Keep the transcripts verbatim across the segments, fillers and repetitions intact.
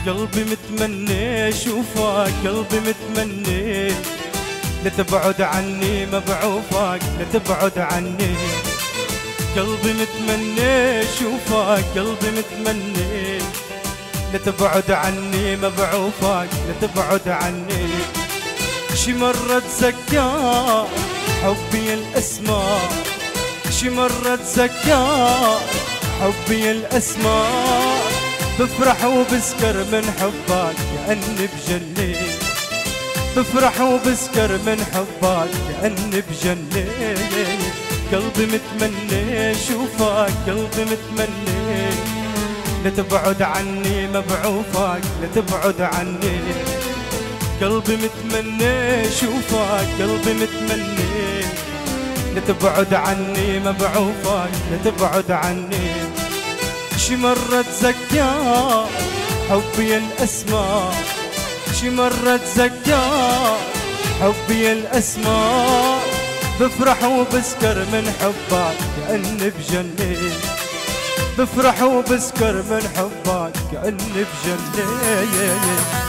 قلبي متمني اشوفك، قلبي متمني لا تبعد عني مبعوفك، لا تبعد عني. قلبي متمني اشوفك، قلبي متمني لا تبعد عني مبعوفك، لا تبعد عني. شي مرة تزكى حبي الأسماء، شي مرة تزكى حبي الأسماء، بفرح وبسكر من حبك كأني بجنة، بفرح وبسكر من حبك كأني بجنة. قلبي متمني اشوفك، قلبي متمني لا تبعد عني مبعوفك، لا تبعد عني. قلبي متمني اشوفك، قلبي متمني لا تبعد عني مبعوفك، لا تبعد عني. شي مرة تزكى حبي الأسماء، شي مرة تزكى حبي الأسماء، بفرح وبسكر من حبك كأني بجنة، بفرح وبسكر من حبك كأني بجنة.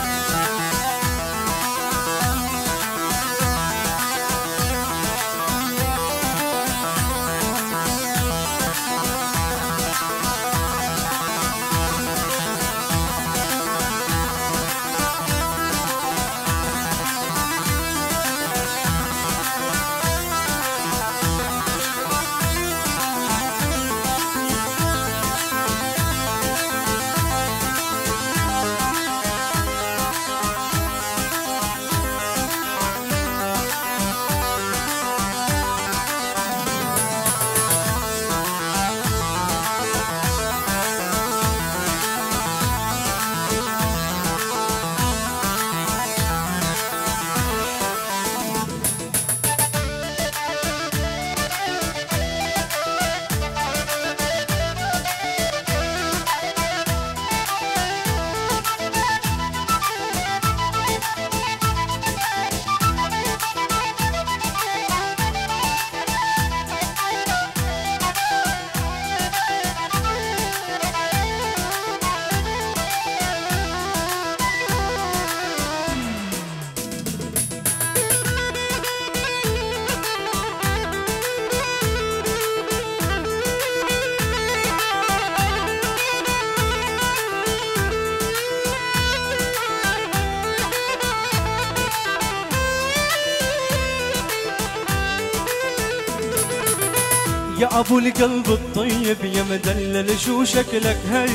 يا ابو القلب الطيب يا مدلل شو شكلك هي،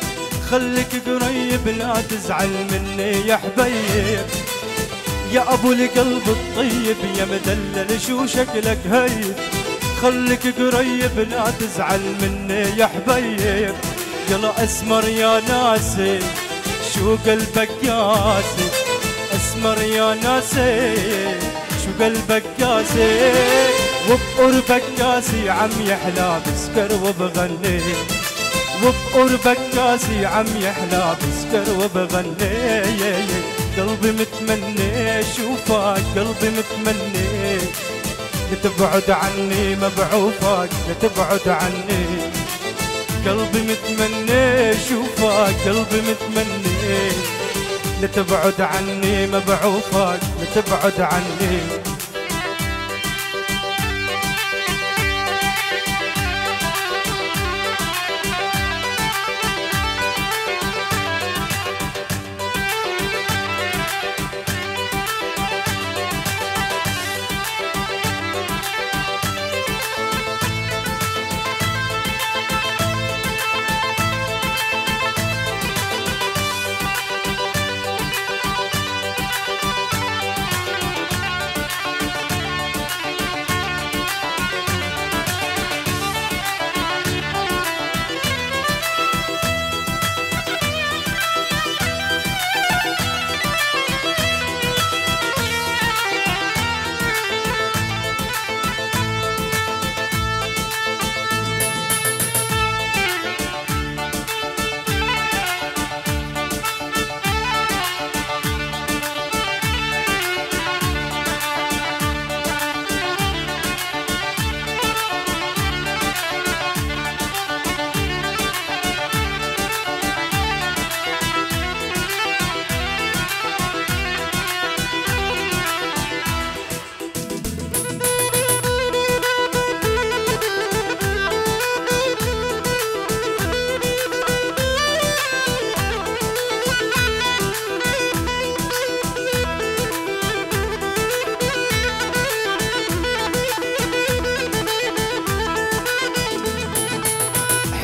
خليك قريب لا تزعل مني يا حبيب. يا ابو القلب الطيب يا مدلل شو شكلك هي، خليك قريب لا تزعل مني يا حبيب. يلا اسمر يا ناسي شو قلبك قاسي، اسمر يا ناسي شو قلبك قاسي، وبقربك كاسي عم يحلى بسكر وبغني، وبقربك كاسي عم يحلى بسكر وبغني. قلبي متمني اشوفك، قلبي متمني لا تبعد عني مبعوفك، لا تبعد عني. قلبي متمني اشوفك، قلبي متمني لا تبعد عني مبعوفك، لا تبعد عني.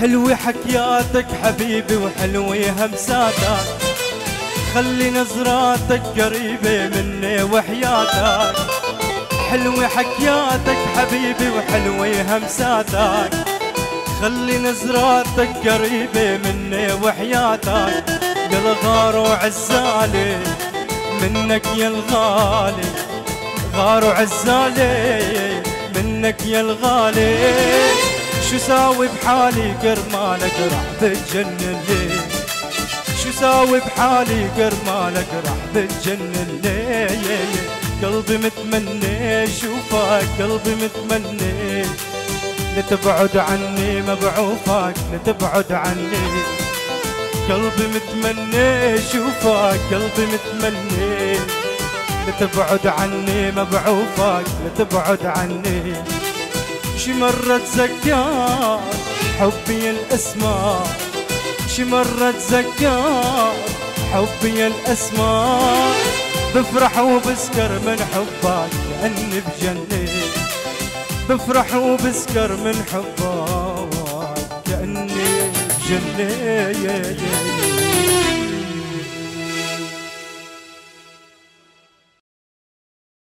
حلوة حكياتك حبيبي وحلوة همساتك، خلي نظراتك قريبة مني وحياتك. حلوة حكياتك حبيبي وحلوة همساتك، خلي نظراتك قريبة مني وحياتك. يا الغار وعزالي منك يا الغالي، غار وعزالي منك يا الغالي. شو ساوي بحالي كرمالك راح بتجنن ليه، شو ساوي بحالي كرمالك راح بتجنن ليه. قلبي متمني شوفك، قلبي متمني لتبعد عني مبعوفك، لتبعد عني. قلبي متمني شوفك، قلبي متمني لتبعد عني مبعوفك، لتبعد عني. شي مرة تذكر حبي الأسمار، شي مرة تذكر حبي الأسمار. بفرح وبسكر من حبك كأني بجنة، بفرح وبسكر من حبك كأني بجنة.